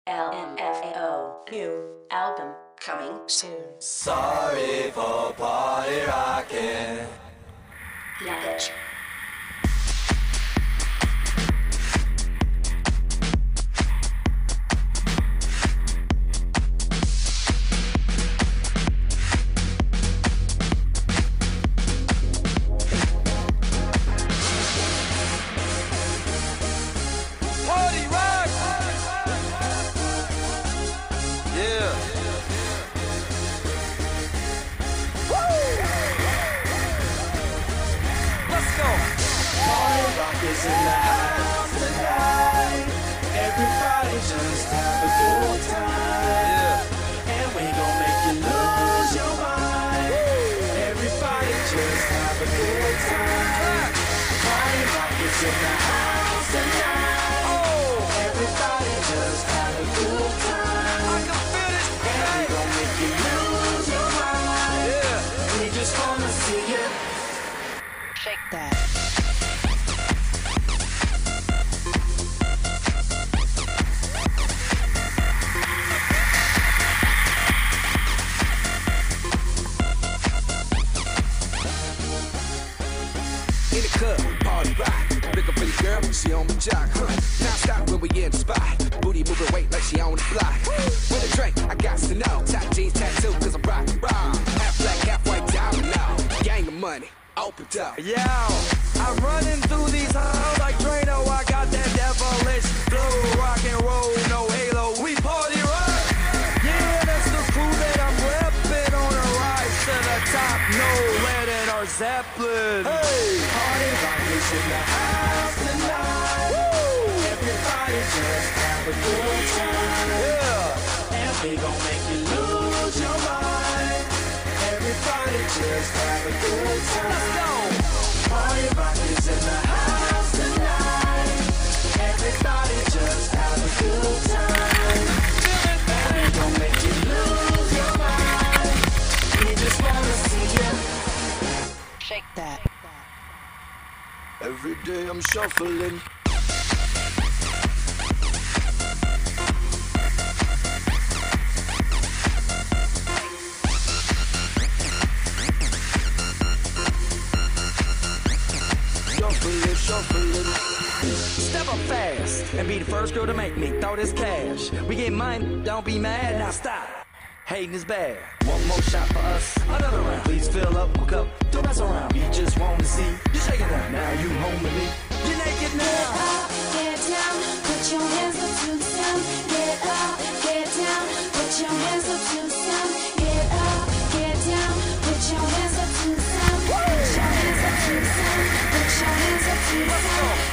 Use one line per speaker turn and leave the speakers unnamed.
LMFAO new album coming soon.
Sorry for party rocking.
Luggage.
Party rock! Yeah. Let's go. Party rock is in the house tonight. Everybody just have a good time. Yeah. And we gon' make you lose your mind. Everybody just have a good time. Party rock is in the house tonight. Oh. Everybody just have a good time. I can feel it. And we gon' make you lose your mind. Yeah. We just wanna see you
Shake that.
In the club, party rock. Looking for your girl, she on the jock. Now stop when we in the spot. Booty moving weight like she on the block. With a drink, I got to know. Top jeans tattoo, cause I'm rock and roll. Half black, half white, diamond now. Gang of money, open up.
Yo, I'm running through these halls like Drano. I got that devilish flow, rock and roll, no halo. We party rock. Yeah, that's the crew that I'm repping on a rise to the top. No lead in our Zeppelin. Hey, party rock is in the house tonight. Woo! Everybody just have a good time. Yeah, and we gon' make you lose your mind. Everybody just have a good time. Let's go. Party rock is in the house tonight. Everybody just have a good time. And we gon' make you lose your mind. We just wanna see you
Shake that.
every day. I'm shuffling. Shuffling. Step up fast and be the first girl to make me throw this cash. We get mine, don't be mad, now stop. Hating is bad. One more shot for us, another round. Please fill up my cup, don't mess around. We just want to see you shaking up. Now you home with me. You're naked
Get
now.
up, get down, put your hands up to the sound. Get up, get down, put your hands up to the sound. Get up, get down, put your hands up to the sound. Put your hands up to the sound. Put your hands up to the sound.